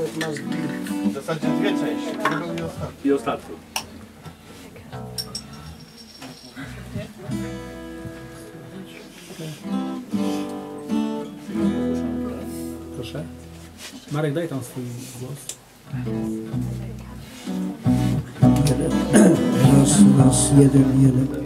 masz... W zasadzie dwie części, drugą i ostatnią. I ostatnią. Proszę. Marek, daj tam swój głos. Raz, 1, 1.